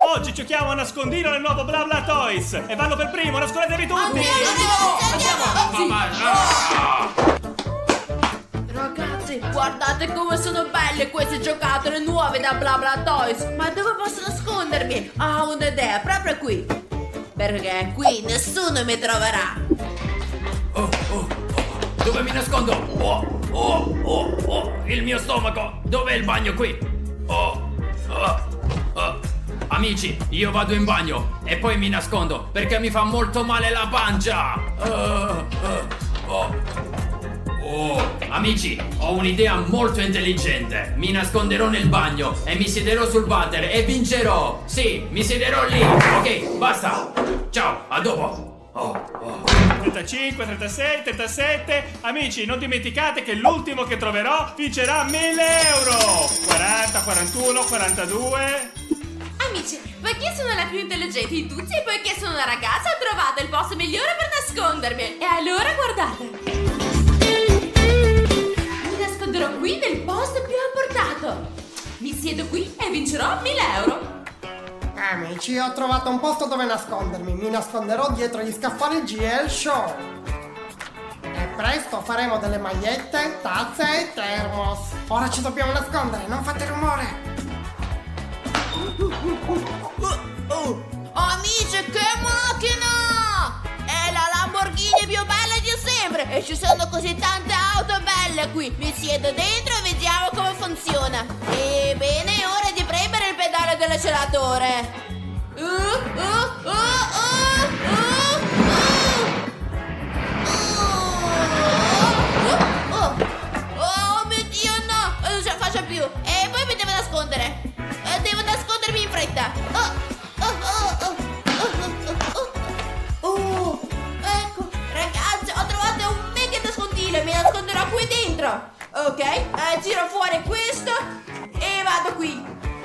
Oggi giochiamo a nascondino nel nuovo Bla Bla Toys. E vanno per primo, nascondetevi tutti. Ragazzi, guardate come sono belle queste giocattole nuove da Bla Bla Toys. Ma dove posso nascondermi? Ho un'idea, proprio qui. Perché qui nessuno mi troverà. Dove mi nascondo? Il mio stomaco. Dov'è il bagno qui? Amici, io vado in bagno e poi mi nascondo perché mi fa molto male la pancia. Amici, ho un'idea molto intelligente. Mi nasconderò nel bagno e mi siederò sul water e vincerò. Sì, mi siederò lì. Ok, basta. Ciao, a dopo. 35, 36, 37. Amici, non dimenticate che l'ultimo che troverò vincerà 1000 euro. 40, 41, 42. Amici, poiché sono la più intelligente di tutti e poiché sono una ragazza, ho trovato il posto migliore per nascondermi. E allora guardate. Mi nasconderò qui nel posto più apportato. Mi siedo qui e vincerò 1000 euro. Amici, ho trovato un posto dove nascondermi. Mi nasconderò dietro gli scaffali GL Show. E presto faremo delle magliette, tazze e termos. Ora ci dobbiamo nascondere, non fate rumore. Amici, che macchina! È la Lamborghini più bella di sempre. E ci sono così tante auto belle qui. Mi siedo dentro e vediamo come funziona. Ebbene, è ora di premere il pedale dell'acceleratore. Oh mio Dio, no! Non ce la faccio più. E poi mi devo nascondere. Devo nascondermi in fretta. Ecco, ragazzi, ho trovato un mega nascondino. Mi nasconderò qui dentro. Ok, tiro fuori questo e vado qui.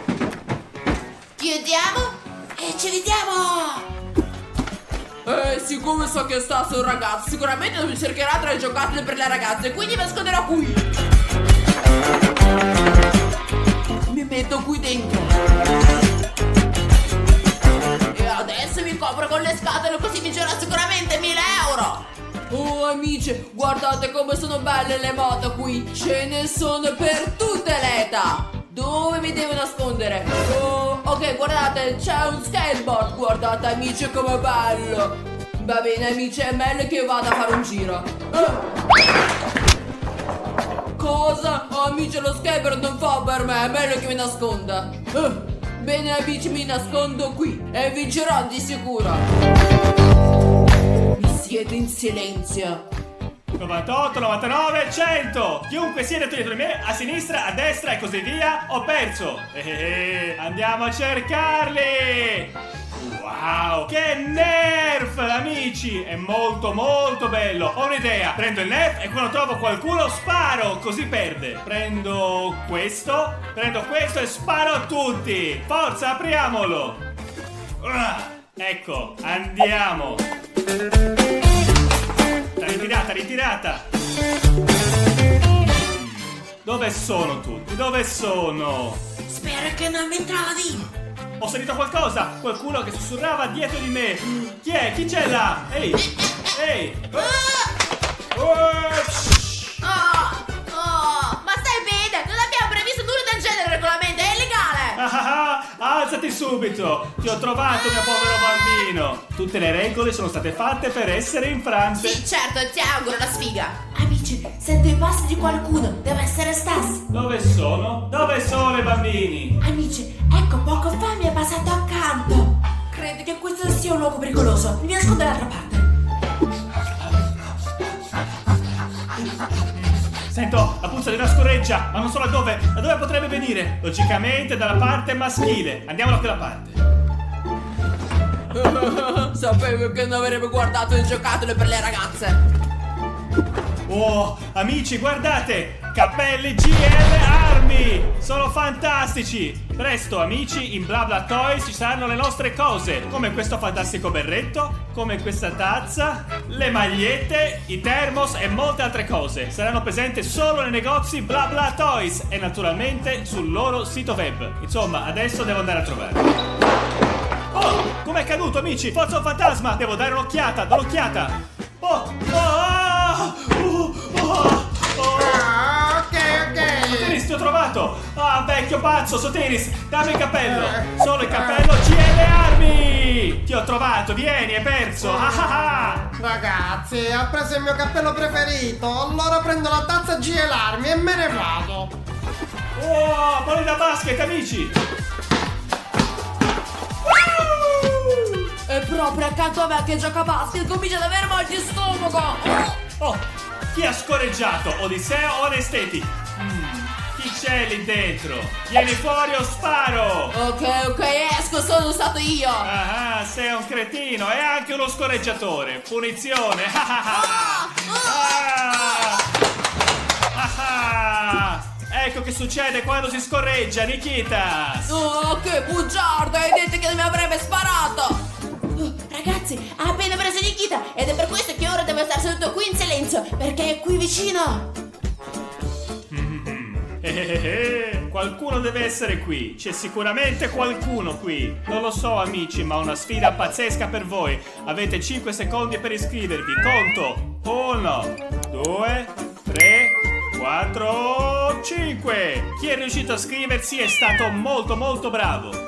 Chiudiamo e ci vediamo. Siccome so che sta su un ragazzo, sicuramente non mi cercherà tra i giocattoli per le ragazze, quindi mi nasconderò qui. Mi metto qui dentro. E adesso mi copro con le scatole, così vincerò sicuramente 1000 euro. Oh amici, guardate come sono belle le moto qui. Ce ne sono per tutte le età. Dove mi devo nascondere? Ok, guardate, c'è un skateboard. Guardate amici com'è bello. Va bene amici, è meglio che io vada a fare un giro. Cosa? Amici, lo skateboard non fa per me. È meglio che mi nasconda. Bene amici, mi nascondo qui e vincerò di sicuro. Mi siete in silenzio. 98, 99, 100. Chiunque sieda dietro di me, a sinistra, a destra e così via, ho perso. Andiamo a cercarli. Wow, che nerf, amici. È molto molto bello. Ho un'idea. Prendo il nerf e quando trovo qualcuno sparo, così perde. Prendo questo e sparo a tutti. Forza, apriamolo. Ecco, andiamo. Ritirata. Dove sono tutti? Dove sono? Spero che non mi trovi. Ho sentito qualcosa! Qualcuno che sussurrava dietro di me! Chi è? Chi c'è là? Ehi! Ma stai bene? Non abbiamo previsto nulla del genere regolamento, è illegale! Alzati subito! Ti ho trovato, mio povero bambino! Tutte le regole sono state fatte per essere infrante! Sì, certo, ti auguro la sfiga! Amici, sento i passi di qualcuno, deve essere Stas! Dove sono? Dove sono i bambini? Amici, ecco, poco fa mi è passato accanto! Credo che questo sia un luogo pericoloso, mi nascondo dall'altra parte! Sento la puzza di una scoreggia, ma non so da dove potrebbe venire? Logicamente dalla parte maschile. Andiamo da quella parte. Sapevo che non avremmo guardato il giocattolo per le ragazze. Oh, amici, guardate! Cappelli GL Army! Sono fantastici! Presto, amici, in Bla Bla Toys ci saranno le nostre cose, come questo fantastico berretto, come questa tazza, le magliette, i termos e molte altre cose. Saranno presenti solo nei negozi Bla Bla Toys e naturalmente sul loro sito web. Insomma, adesso devo andare a trovare. caduto, amici. Forza un fantasma. Devo dare un'occhiata. Do l'occhiata. Oh, Ok. Sotiris, ti ho trovato. Ah, vecchio pazzo, Sotiris, dammi il cappello. Solo il cappello, GL Army. Ti ho trovato, vieni, hai perso. Ragazzi, ha preso il mio cappello preferito. Allora prendo la tazza GL Army e me ne vado. Oh, pallone da basket, amici. È proprio accanto a me che gioca a basket, comincia ad avere mal di stomaco. Oh, chi ha scorreggiato? Odisseo o Anesteti? Chi c'è lì dentro? Vieni fuori o sparo! Ok, esco, sono stato io. Ah, sei un cretino e anche uno scorreggiatore. Punizione. Ecco che succede quando si scorreggia, Nikitas. Oh, che bugiardo, hai detto che mi avrebbe sparato. Ragazzi, ha appena preso Nikita ed è per questo che ora deve stare seduto qui in silenzio, perché è qui vicino. Qualcuno deve essere qui. C'è sicuramente qualcuno qui. Non lo so, amici, ma ho una sfida pazzesca per voi. Avete 5 secondi per iscrivervi. Conto 1, 2, 3, 4, 5. Chi è riuscito a iscriversi è stato molto molto bravo.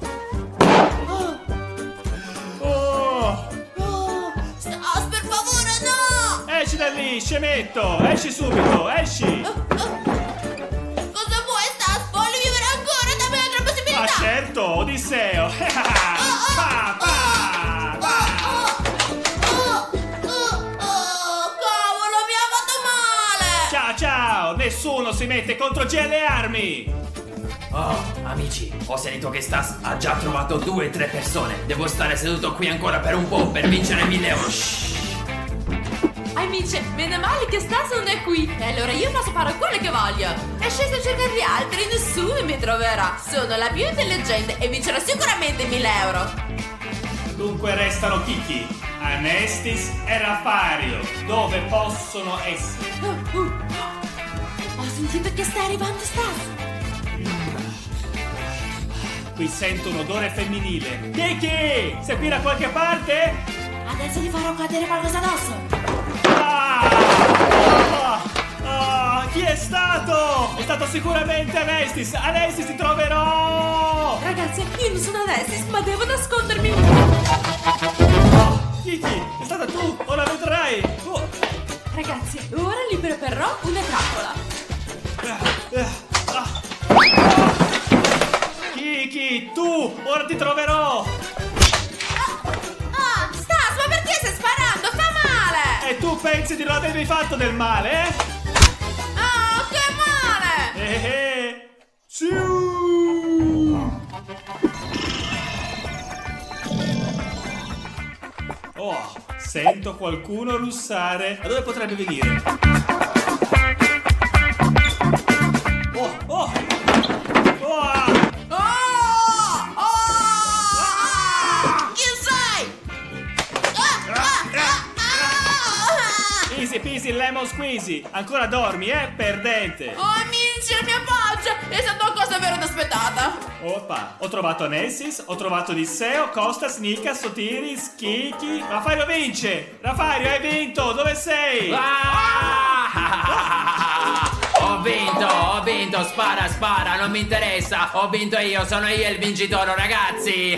Stas, per favore, no! Esci da lì, scemetto. Esci subito, esci. Cosa vuoi, Stas? Voglio vivere ancora, dammi un'altra possibilità. Ah, certo, Odisseo. Cavolo, mi ha fatto male. Ciao, nessuno si mette contro GL Army. Oh, amici, ho sentito che Stas ha già trovato 2 o 3 persone. Devo stare seduto qui ancora per un po' per vincere 1000 euro. Amici, meno male che Stas non è qui. E allora io posso fare quello che voglio. È sceso a cercare gli altri, nessuno mi troverà. Sono la più intelligente e vincerò sicuramente 1000 euro. Dunque restano Kiki, Anestis e Rafario. Dove possono essere? Ho sentito che sta arrivando Stas. Qui sento un odore femminile. Kiki! Sei qui da qualche parte? Adesso gli farò cadere qualcosa addosso. Chi è stato? È stato sicuramente Anestis. Anestis, ti troverò! Ragazzi, io non sono Anestis, ma devo nascondermi. Kiki, è stata tu! Ora vedrai! Ragazzi, ora gli preparerò una trappola. Kiki, tu! Ora ti troverò! Stas, ma perché stai sparando? Fa male! E tu pensi di non avermi fatto del male, eh? Oh, che male! Oh, sento qualcuno russare. Da dove potrebbe venire? Chi sei? Easy peasy lemon squeezy. Ancora dormi, perdente. Oh, amici, la mia pancia! È stata una cosa vera inaspettata. Oppa, ho trovato Anestis, ho trovato Odisseo, Costas, Nika, Sotiris, Kiki. Rafario vince! Rafario, hai vinto! Dove sei? Ho vinto, spara, non mi interessa. Ho vinto io, sono io il vincitore, ragazzi.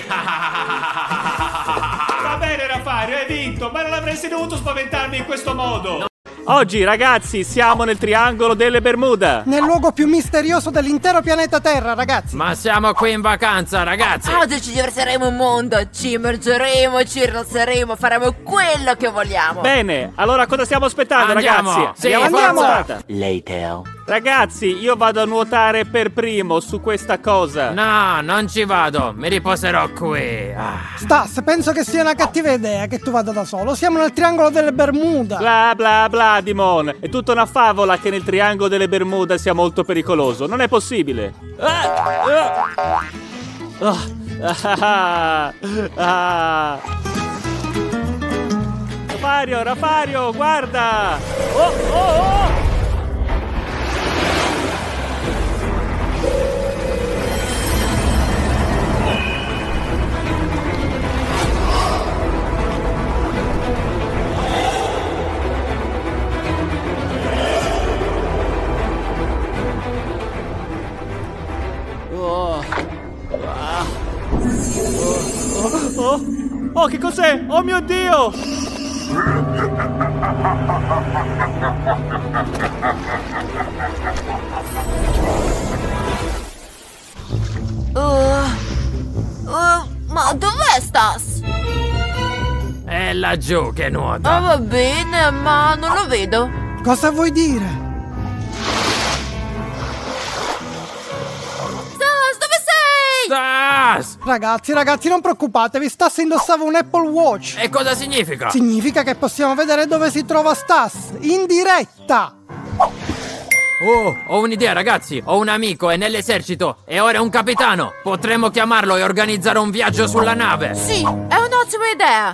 Va bene, Rafario, hai vinto, ma non avresti dovuto spaventarmi in questo modo. Oggi, ragazzi, siamo nel triangolo delle Bermuda. Nel luogo più misterioso dell'intero pianeta Terra, ragazzi. Ma siamo qui in vacanza, ragazzi. Oggi ci divertiremo un mondo, ci immergeremo, ci rilasseremo, faremo quello che vogliamo. Bene, allora cosa stiamo aspettando, Andiamo. ragazzi? Sì, andiamo. forza. Later. Ragazzi, io vado a nuotare per primo su questa cosa. No, non ci vado, mi riposerò qui. Stas, penso che sia una cattiva idea che tu vada da solo. Siamo nel triangolo delle Bermuda. Bla bla bla, Dimon. È tutta una favola che nel triangolo delle Bermuda sia molto pericoloso. Non è possibile. Rafario, guarda! Oh! Oh, che cos'è? Oh mio Dio! Ma dov'è Stas? È laggiù che nuota. Ah, va bene, ma non lo vedo. Cosa vuoi dire? Stas, dove sei? Stas! Ragazzi, non preoccupatevi, Stas indossava un Apple Watch. E cosa significa? Significa che possiamo vedere dove si trova Stas, in diretta. Oh, ho un'idea ragazzi, ho un amico, è nell'esercito e ora è un capitano. Potremmo chiamarlo e organizzare un viaggio sulla nave. Sì, è un'ottima idea.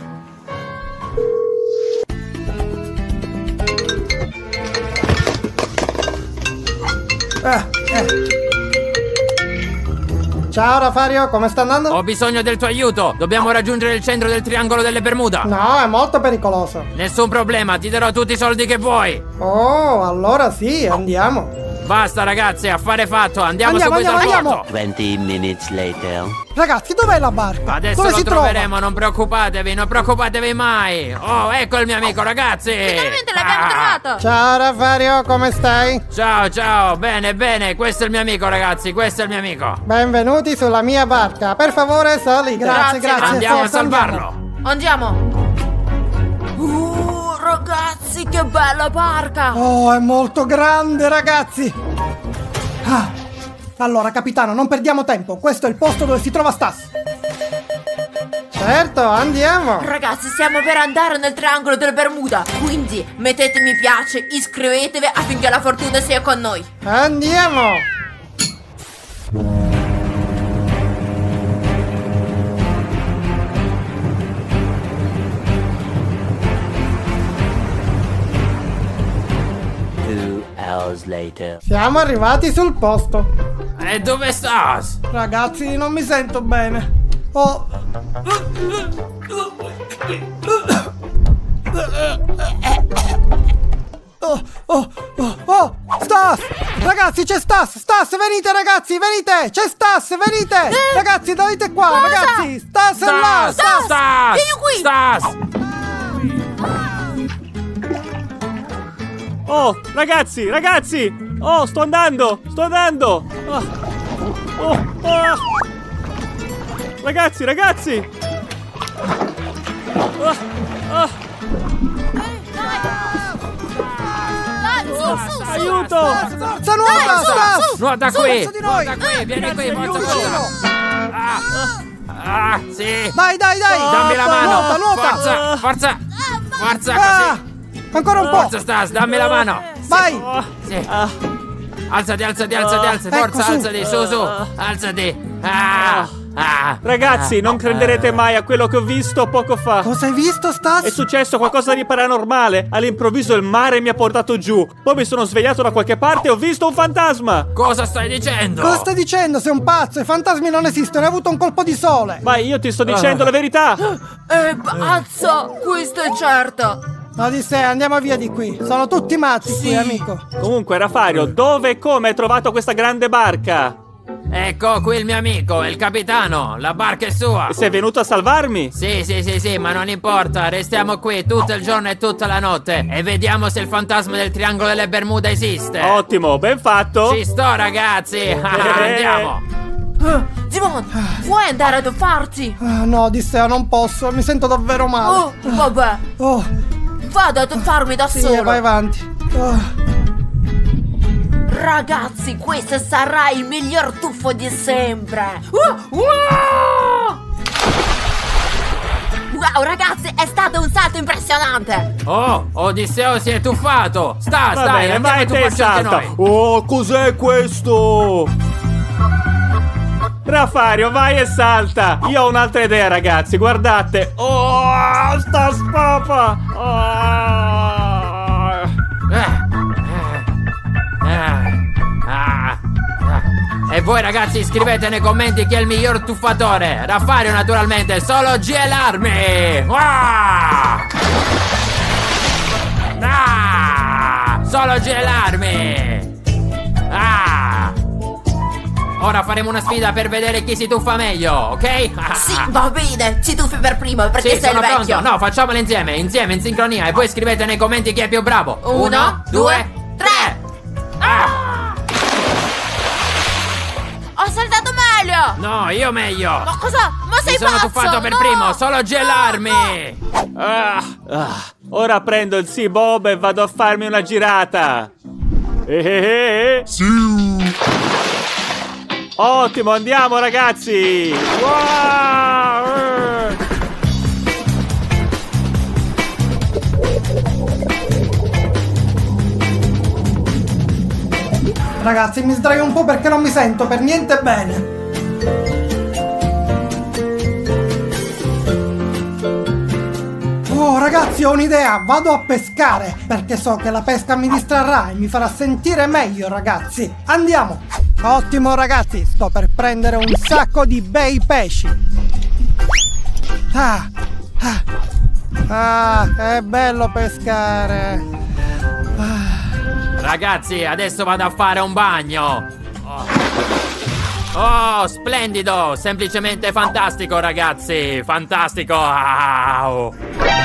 Ciao Rafario, come sta andando? Ho bisogno del tuo aiuto, dobbiamo raggiungere il centro del triangolo delle Bermuda. No, è molto pericoloso. Nessun problema, ti darò tutti i soldi che vuoi. Oh, allora sì, andiamo. Basta ragazzi, affare fatto, andiamo Andiamo, subito al andiamo. porto. 20 minutes later. Ragazzi, dov'è la barca? Adesso dove lo si troveremo, non preoccupatevi mai. Oh, ecco il mio amico ragazzi. Finalmente l'abbiamo trovato. trova? Ciao Rafario, come stai? Ciao, bene, questo è il mio amico ragazzi, questo è il mio amico. Benvenuti sulla mia barca. Per favore, sali. Grazie. Grazie. Andiamo a Forza, salvarlo. Andiamo. Ragazzi, che bella barca. Oh, è molto grande, ragazzi. Allora, capitano, non perdiamo tempo. Questo è il posto dove si trova Stas. Certo, andiamo. Ragazzi, stiamo per andare nel triangolo delle Bermuda. Quindi mettete mi piace, iscrivetevi affinché la fortuna sia con noi. Andiamo. Later. Siamo arrivati sul posto. E dove Stas? Ragazzi, non mi sento bene. Oh. Oh, Stas! Ragazzi, c'è Stas! Stas, venite ragazzi, venite! C'è Stas, venite! Ragazzi, venite qua, Cosa? ragazzi! Stas è là! Stas! Vieni qui! Stas! Oh, ragazzi! Oh, sto andando! Ragazzi! Aiuto! Forza, nuota, Stas! Nuota Su, qui! verso di noi! Nuota qui, vieni qui, Più forza! vicino! Sì! Dai! Dammi la mano! Nuota! Forza, Ah, così! ancora un po'! Forza, Stas, dammi la mano! Vai! Sì. Alzati, forza, Ecco, su. alzati, su, alzati! Ragazzi, non crederete mai a quello che ho visto poco fa. Cosa hai visto, Stas? È successo qualcosa di paranormale. All'improvviso il mare mi ha portato giù. Poi mi sono svegliato da qualche parte e ho visto un fantasma. Cosa stai dicendo? Cosa stai dicendo? Sei un pazzo, i fantasmi non esistono, hai avuto un colpo di sole. Ma io ti sto dicendo la verità. È pazzo, questo è certo. Odissea, andiamo via di qui. Sono tutti matti qui, amico. Comunque, Rafario, dove e come hai trovato questa grande barca? Ecco qui il mio amico, il capitano. La barca è sua. Sei venuto a salvarmi? Sì, ma non importa. Restiamo qui tutto il giorno e tutta la notte e vediamo se il fantasma del triangolo delle Bermuda esiste. Ottimo, ben fatto. Ci sto, ragazzi. Andiamo. Dimon, vuoi andare a tuffarti? No, Odissea, non posso, mi sento davvero male. Oh, vabbè, Oh, vado a tuffarmi da sì, solo. vai avanti. Ragazzi, questo sarà il miglior tuffo di sempre. Wow, ragazzi, è stato un salto impressionante. Oh, Odisseo si è tuffato. Va Dai, bene, andiamo vai a te, tuffarci anche salta. noi. Oh, cos'è questo? Rafario, vai e salta. Io ho un'altra idea, ragazzi, guardate. Oh, sta spapa. E voi ragazzi iscrivete nei commenti chi è il miglior tuffatore. Raffario naturalmente, solo GL Army. Solo GL Army. ora faremo una sfida per vedere chi si tuffa meglio, ok? Sì, va bene, ci tuffi per primo perché Sì, sei il sono vecchio. pronto. No, facciamola insieme, in sincronia. E poi scrivete nei commenti chi è più bravo. 1, 2, 3. Ho saltato meglio. No, io meglio. Ma cosa? Ma sei Mi sono pazzo? tuffato per No! primo, solo gelarmi. Ora prendo il Bob e vado a farmi una girata. Sì. Ottimo, andiamo ragazzi. Wow! Ragazzi, mi sdraio un po' perché non mi sento per niente bene. Oh ragazzi, ho un'idea, vado a pescare perché so che la pesca mi distrarrà e mi farà sentire meglio, ragazzi. Andiamo. Ottimo ragazzi, sto per prendere un sacco di bei pesci. È bello pescare. Ragazzi, adesso vado a fare un bagno. Oh, splendido! Semplicemente fantastico, ragazzi! Fantastico! Wow.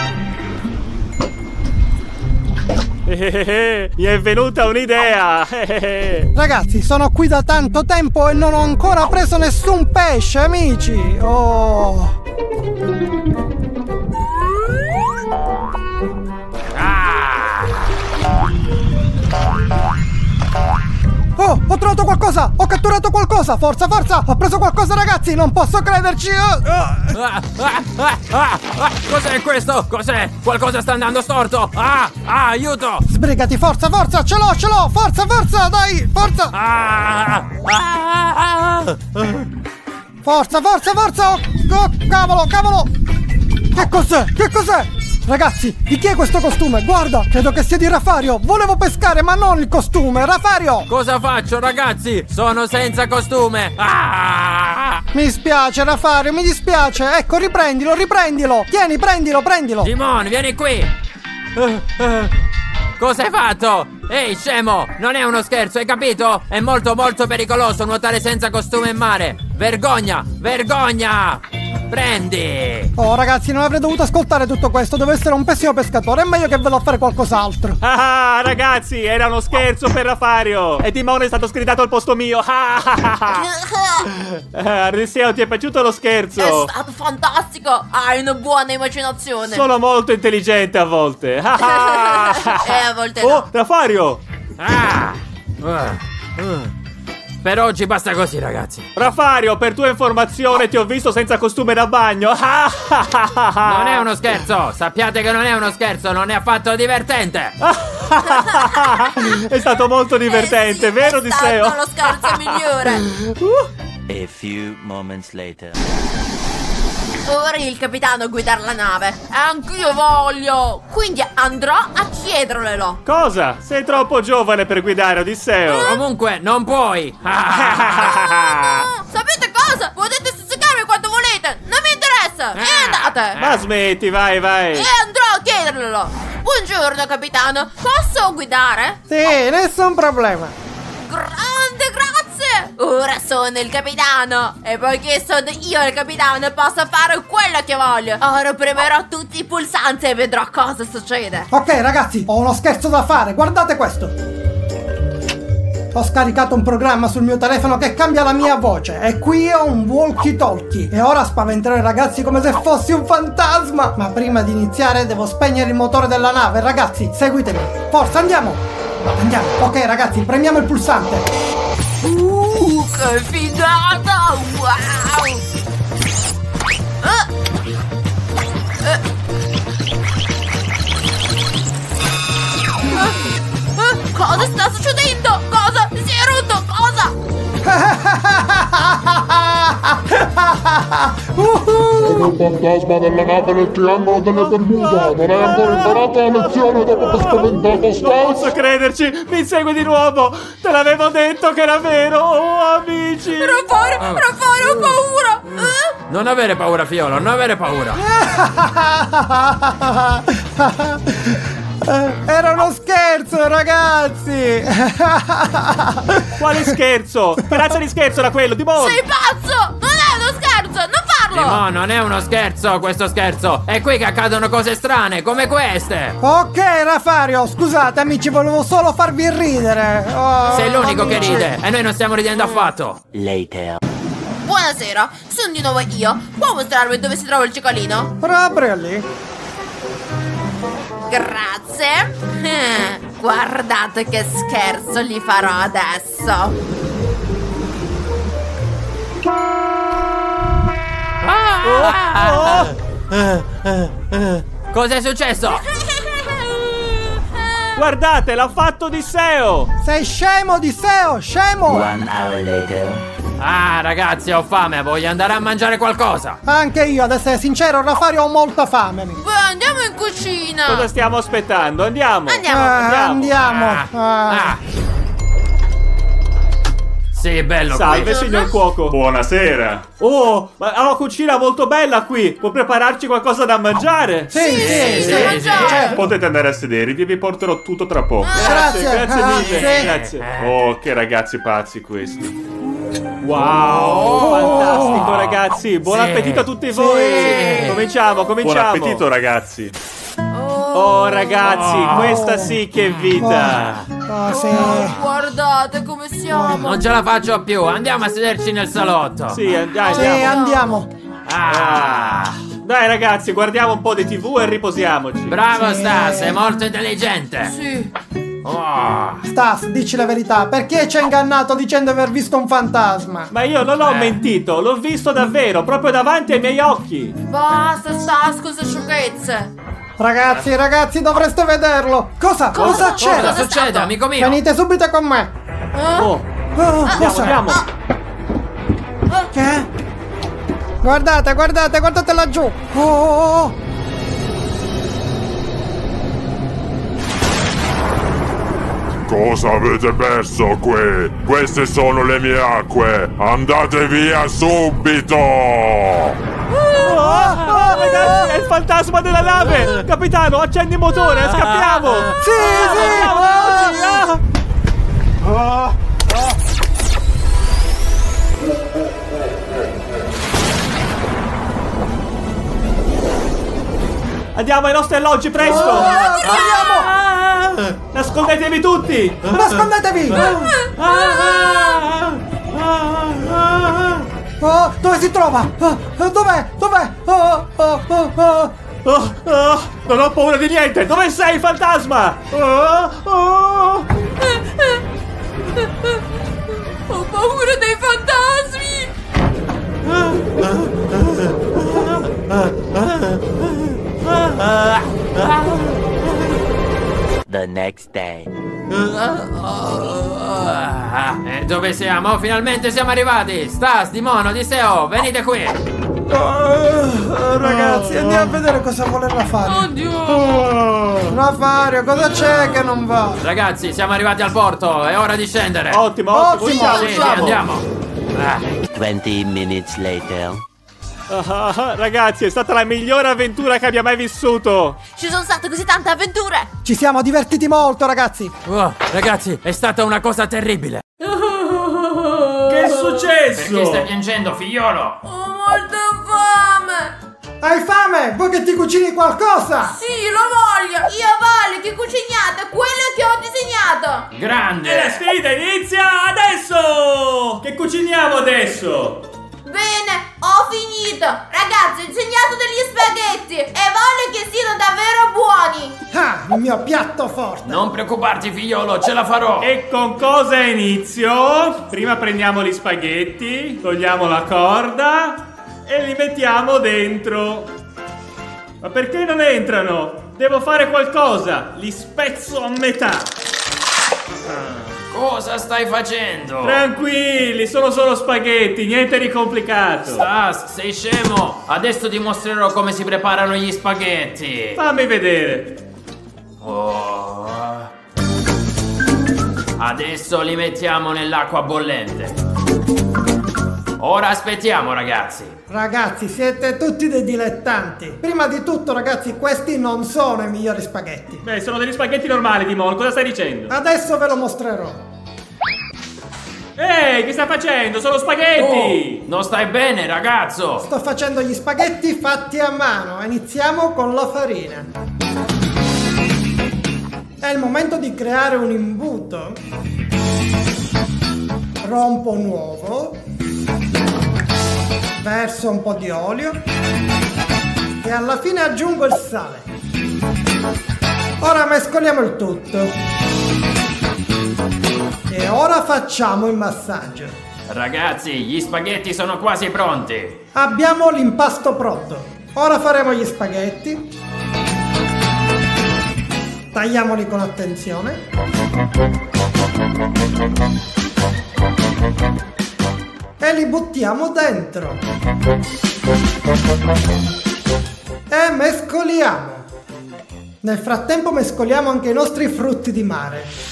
Mi è venuta un'idea. Ragazzi, sono qui da tanto tempo e non ho ancora preso nessun pesce, amici. Oh. Oh, ho trovato qualcosa! Ho catturato qualcosa! Forza, forza! Ho preso qualcosa, ragazzi! Non posso crederci! Cos'è questo? Cos'è? Qualcosa sta andando storto! Aiuto! Sbrigati, forza, forza! Ce l'ho, ce l'ho! Forza, forza! Dai, forza! Forza, forza, forza! Oh, cavolo, cavolo! Che cos'è? Che cos'è? Ragazzi, di chi è questo costume? Guarda, credo che sia di Rafario. Volevo pescare, ma non il costume. Rafario! Cosa faccio, ragazzi? Sono senza costume. Mi spiace, Rafario, mi dispiace. Ecco, riprendilo, riprendilo. Tieni, prendilo, prendilo. Simone, vieni qui. Cosa hai fatto? Ehi, scemo, non è uno scherzo, hai capito? È molto molto pericoloso nuotare senza costume in mare. Vergogna, vergogna! Prendi! Oh ragazzi, non avrei dovuto ascoltare tutto questo. Devo essere un pessimo pescatore. È meglio che vado a fare qualcos'altro. Ragazzi, era uno scherzo per Rafario. E Timone è stato scridato al posto mio. Arriseo, ti è piaciuto lo scherzo? È stato fantastico. Hai una buona immaginazione. Sono molto intelligente a volte. A volte no. Oh, Rafario! Per oggi basta così, ragazzi. Rafario, per tua informazione ti ho visto senza costume da bagno. Non è uno scherzo. Sappiate che non è uno scherzo. Non è affatto divertente. È stato molto divertente, sì, vero Odisseo? È stato lo scherzo migliore. A few moments later. Ora il capitano a guidare la nave. E anch'io voglio. Quindi andrò a chiederglielo. Cosa? Sei troppo giovane per guidare, Odisseo. Comunque, non puoi. No, sapete cosa? Potete stuzzicarmi quanto volete. Non mi interessa. E andate. Ma smetti, vai, vai. E andrò a chiederglielo. Buongiorno capitano. Posso guidare? Sì, nessun problema. Grande, grazie! Ora sono il capitano! E poiché sono io il capitano posso fare quello che voglio! Ora premerò tutti i pulsanti e vedrò cosa succede! Ok ragazzi, ho uno scherzo da fare, guardate questo. Ho scaricato un programma sul mio telefono che cambia la mia voce. E qui ho un walkie-talkie. E ora spaventerò i ragazzi come se fossi un fantasma. Ma prima di iniziare devo spegnere il motore della nave. Ragazzi, seguitemi. Forza, andiamo! Andiamo, ok ragazzi, premiamo il pulsante. Che figata! Wow! Cosa sta succedendo? Cosa? Si è rotto? Cosa? Il fantasma della nave nel triangolo delle Bermuda. Non hai ancora imparato la lezione dopo che spaventato Non Stas? posso crederci, mi insegui di nuovo. Te l'avevo detto che era vero, oh amici. Rafario, ho paura! Non avere paura, Fiolo, non avere paura. Era uno scherzo, ragazzi! Quale scherzo? Speranza di scherzo era quello, Dimon! Sei pazzo! Non è uno scherzo! Non farlo! No, non è uno scherzo questo scherzo. È qui che accadono cose strane come queste. Ok, Rafario, scusate amici, volevo solo farvi ridere. Oh, Sei l'unico che amici. ride e noi non stiamo ridendo affatto. Later. Buonasera, sono di nuovo io. Può mostrarmi dove si trova il cicalino? Proprio lì. Grazie. Guardate che scherzo gli farò adesso. Cos'è successo? Guardate, l'ha fatto Odisseo! Sei scemo, Odisseo, scemo! 1 hour later. Ah, ragazzi, ho fame, voglio andare a mangiare qualcosa. Anche io, ad essere sincero, Rafario, ho molta fame. Beh, andiamo in cucina. Cosa stiamo aspettando? Andiamo! Andiamo. Sì, bello Salve, qui. signor cuoco! Buonasera! Oh, ma ha una cucina molto bella qui! Può prepararci qualcosa da mangiare? Sì, Mangiare. Potete andare a sedervi, vi porterò tutto tra poco. Grazie mille! sì. Grazie! Oh, che ragazzi pazzi questi. Wow! Fantastico, ragazzi! Buon Sì. appetito a tutti voi! Sì. Cominciamo! Buon appetito, ragazzi. Oh, ragazzi, questa sì che è vita! Oh, sì. Guardate come siamo. Non ce la faccio più, andiamo a sederci nel salotto. Sì, andiamo! Sì, andiamo. Dai, ragazzi, guardiamo un po' di TV e riposiamoci! Bravo Stas, sei molto intelligente. Sì. Oh. Stas, dici la verità, perché ci hai ingannato dicendo di aver visto un fantasma? Ma io non ho mentito, l'ho visto davvero, proprio davanti ai miei occhi! Basta, Stas, queste sciocchezze. Ragazzi, dovreste vederlo. Cosa c'è? Cosa Cosa è succede, stato? amico mio? Venite subito con me. Oh, Cosa? andiamo! Che? Guardate laggiù. Oh. Cosa avete perso qui? Queste sono le mie acque! Andate via subito! Ragazzi, è il fantasma della nave! Capitano, accendi il motore, scappiamo! Sì. Andiamo ai nostri alloggi, presto! Nascondetevi tutti! Nascondetevi. Oh, dove si trova? Dov'è? Non ho paura di niente! Dove sei, fantasma? Ho paura dei fantasmi. The next day. E dove siamo? Finalmente siamo arrivati! Stas, Dimon, Odisseo, venite qui! Ragazzi, andiamo a vedere cosa vuole Rafario. Oddio. Rafario, cosa c'è che non va? Ragazzi, siamo arrivati al porto, è ora di scendere! Ottimo! Sì, andiamo! 20 minutes later. Ragazzi, è stata la migliore avventura che abbia mai vissuto! Ci sono state così tante avventure. Ci siamo divertiti molto, ragazzi. Oh, ragazzi, è stata una cosa terribile! Che è successo? Perché stai piangendo, figliolo? Ho molta fame. Hai fame? Vuoi che ti cucini qualcosa? Sì, lo voglio. Io voglio che cuciniate quello che ho disegnato. Grande! E la sfida inizia adesso! Che cuciniamo adesso? Bene, ho finito. Ragazzi, ho insegnato degli spaghetti e voglio che siano davvero buoni. Ah, il mio piatto forte. Non preoccuparti, figliolo, ce la farò! E con cosa inizio? Prima prendiamo gli spaghetti, togliamo la corda e li mettiamo dentro. Ma perché non entrano? Devo fare qualcosa. Li spezzo a metà. Cosa stai facendo? Tranquilli, sono solo spaghetti, niente di complicato. Stas, sei scemo! Adesso ti mostrerò come si preparano gli spaghetti! Fammi vedere. Oh. Adesso li mettiamo nell'acqua bollente. Ora aspettiamo, ragazzi. Ragazzi, siete tutti dei dilettanti. Prima di tutto, ragazzi, questi non sono i migliori spaghetti. Beh, sono degli spaghetti normali, Dimon, cosa stai dicendo? Adesso ve lo mostrerò. Ehi, che stai facendo? Sono spaghetti! Non stai bene, ragazzo? Sto facendo gli spaghetti fatti a mano. Iniziamo con la farina. È il momento di creare un imbuto. Rompo un uovo. Verso un po' di olio. E alla fine aggiungo il sale. Ora mescoliamo il tutto. E ora facciamo il massaggio. Ragazzi, gli spaghetti sono quasi pronti. Abbiamo l'impasto pronto. Ora faremo gli spaghetti. Tagliamoli con attenzione. E li buttiamo dentro. E mescoliamo. Nel frattempo mescoliamo anche i nostri frutti di mare.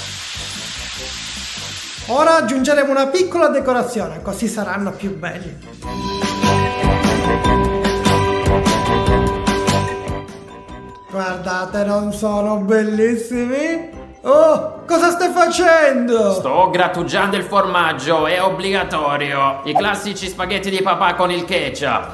Ora aggiungeremo una piccola decorazione, così saranno più belli. Guardate, non sono bellissimi? Oh, cosa stai facendo? Sto grattugiando il formaggio, è obbligatorio. I classici spaghetti di papà con il ketchup.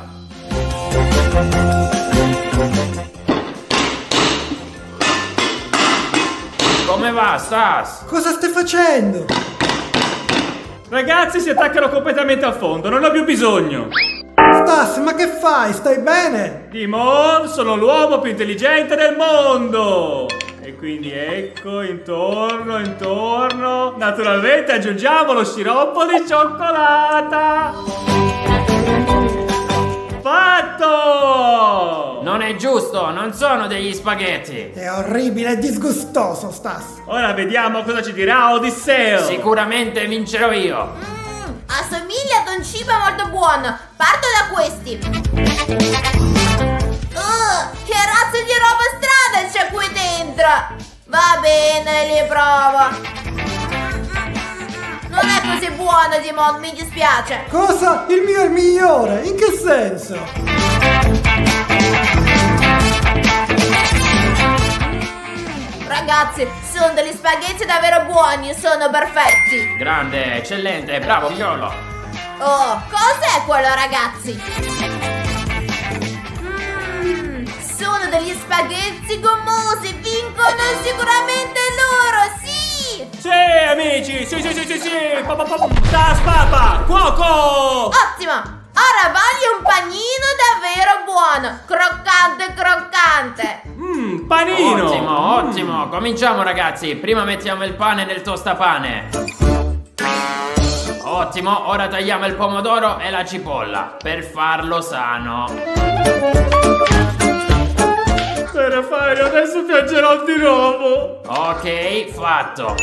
Come va, Stas? Cosa stai facendo? Ragazzi, si attaccano completamente al fondo, non ho più bisogno. Stas, ma che fai? Stai bene? Dimon, sono l'uomo più intelligente del mondo. E quindi ecco, intorno. Naturalmente aggiungiamo lo sciroppo di cioccolata. Fatto! Non è giusto, non sono degli spaghetti. È orribile e disgustoso, Stas. Ora vediamo cosa ci dirà Odisseo. Sicuramente vincerò io. Assomiglia ad un cibo molto buono. Parto da questi. Che razza di roba strana c'è qui dentro. Va bene, li provo. Non è così buono, Dimon, mi dispiace. Cosa? Il mio è il migliore? In che senso? Ragazzi, sono degli spaghetti davvero buoni, sono perfetti. Grande, eccellente, bravo, figliolo. Oh, cos'è quello, ragazzi? Sono degli spaghetti gommosi, vincono sicuramente loro, sì! Sì, amici, sì. Stas, papa, cuoco! Ottimo! Ora voglio un panino davvero buono, croccante. Panino! Ottimo. Cominciamo, ragazzi. Prima mettiamo il pane nel tostapane. Ottimo, ora tagliamo il pomodoro e la cipolla per farlo sano. Raffaele, adesso piangerò di nuovo. Ok, fatto.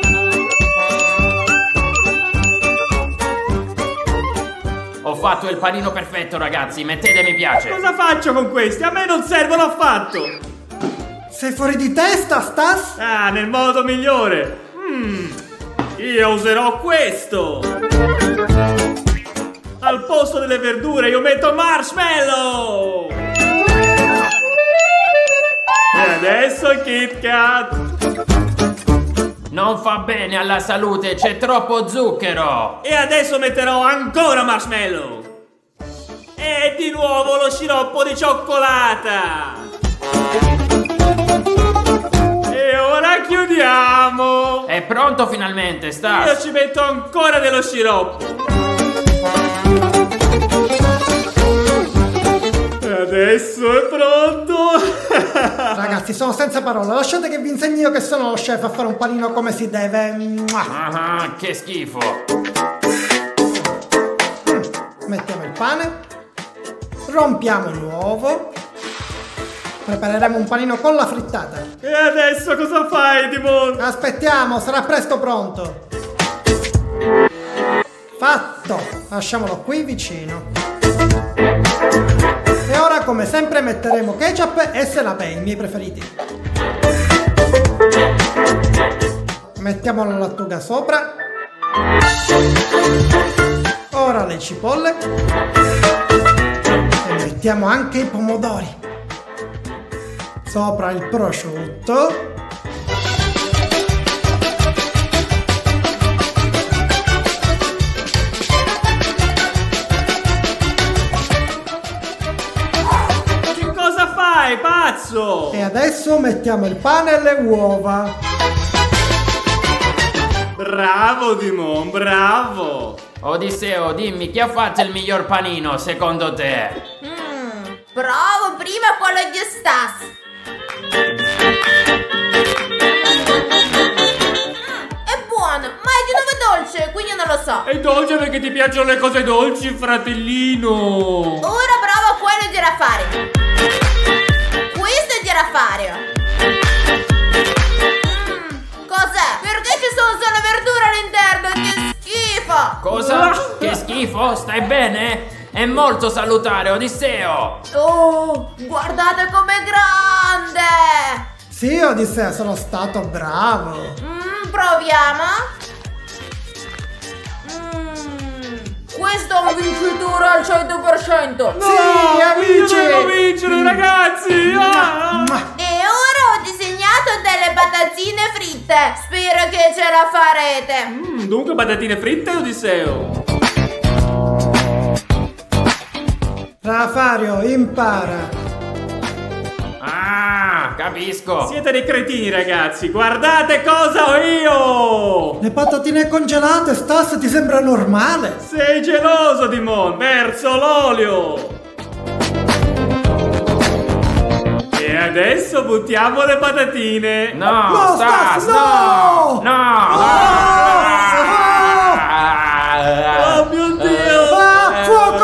Ho fatto il panino perfetto, ragazzi, mettete mi piace. Cosa faccio con questi? A me non servono affatto. Sei fuori di testa, Stas? Ah, nel modo migliore. Io userò questo. Al posto delle verdure io metto marshmallow. E adesso il Kit Kat. Non fa bene alla salute, c'è troppo zucchero. E adesso metterò ancora marshmallow. E di nuovo lo sciroppo di cioccolata. E ora chiudiamo. È pronto finalmente, Stas. Io ci metto ancora dello sciroppo. E adesso è pronto. Ragazzi, sono senza parole. Lasciate che vi insegni io, che sono lo chef, a fare un panino come si deve. Ah, che schifo. Mettiamo il pane. Rompiamo l'uovo. Prepareremo un panino con la frittata. E adesso cosa fai, Dimon? Aspettiamo, sarà presto pronto. Fatto. Lasciamolo qui vicino. E ora, come sempre, metteremo ketchup e selapè, i miei preferiti. Mettiamo la lattuga sopra. Ora le cipolle. E mettiamo anche i pomodori. Sopra il prosciutto. Che cosa fai, pazzo? E adesso mettiamo il pane e le uova. Bravo, Dimon, bravo. Odisseo, dimmi, chi ha fatto il miglior panino secondo te? Provo prima quello di Stas. È buono, ma è di nuovo dolce, quindi non lo so. È dolce perché ti piacciono le cose dolci, fratellino. Ora provo quello di Rafario. Questo è di Rafario. Cos'è? Perché ci sono solo verdure all'interno? Che schifo! Cosa? Che schifo? Stai bene? È molto salutare, Odisseo! Oh, guardate com'è grande! Sì, Odissea, sono stato bravo. Proviamo. Questo è un vincitore al 100%. Sì, amici! Devo vincere, ragazzi! E ora ho disegnato delle patatine fritte. Spero che ce la farete. Dunque patatine fritte, Odisseo? Rafario, impara. Ah, capisco! Siete dei cretini, ragazzi! Guardate cosa ho io! Le patatine congelate, Stas, ti sembra normale? Sei geloso, Dimon! Verso l'olio! E adesso buttiamo le patatine! No, No, Stas, Stas, no! no! Oh mio Dio! Fuoco!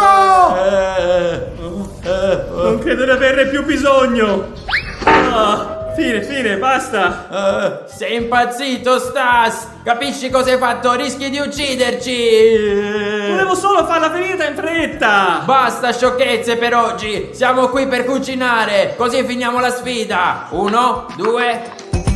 Non credo di averne più bisogno! Fine, basta! Sei impazzito, Stas! Capisci cosa hai fatto? Rischi di ucciderci! Volevo solo farla finita in fretta! Basta sciocchezze per oggi! Siamo qui per cucinare! Così finiamo la sfida! 1, 2...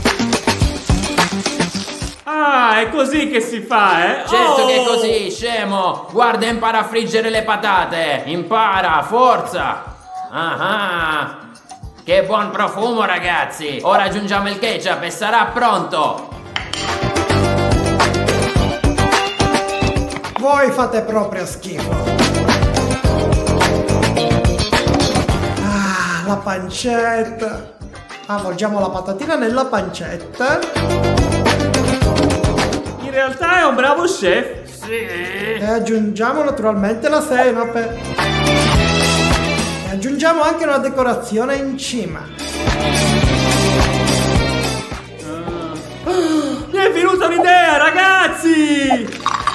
Ah, è così che si fa, eh? Certo che è così, scemo! Guarda, impara a friggere le patate! Impara, forza! Ah! Che buon profumo, ragazzi! Ora aggiungiamo il ketchup e sarà pronto! Voi fate proprio schifo. Ah, la pancetta. Avvolgiamo la patatina nella pancetta. In realtà è un bravo chef! Sì! E aggiungiamo naturalmente la senape. E aggiungiamo anche una decorazione in cima. Mi è venuta un'idea, ragazzi!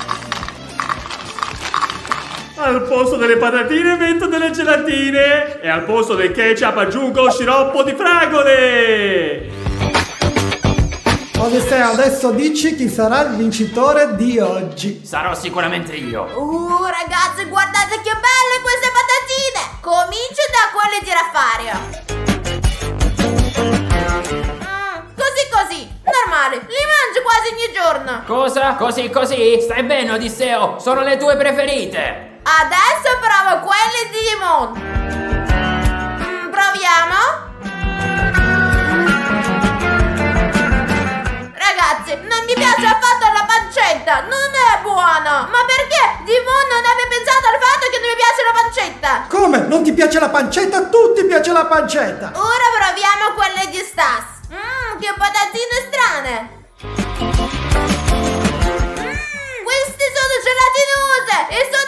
Al posto delle patatine metto delle gelatine e al posto del ketchup aggiungo sciroppo di fragole! Odissea, adesso dici chi sarà il vincitore di oggi. Sarò sicuramente io! Ragazzi, guardate che belle queste patatine! Comincio da quelle di Rafario. Così, normale, li mangio quasi ogni giorno. Cosa? Così? Stai bene, Odisseo? Sono le tue preferite! Adesso provo quelle di Dimon. Proviamo. Ragazzi, non mi piace affatto la pancetta, non è buona. Ma perché Dimon non aveva pensato al fatto che non mi piace la pancetta? Come? Non ti piace la pancetta? A tutti piace la pancetta. Ora proviamo quelle di Stas. Che patatine strane. Queste sono gelatinose e sono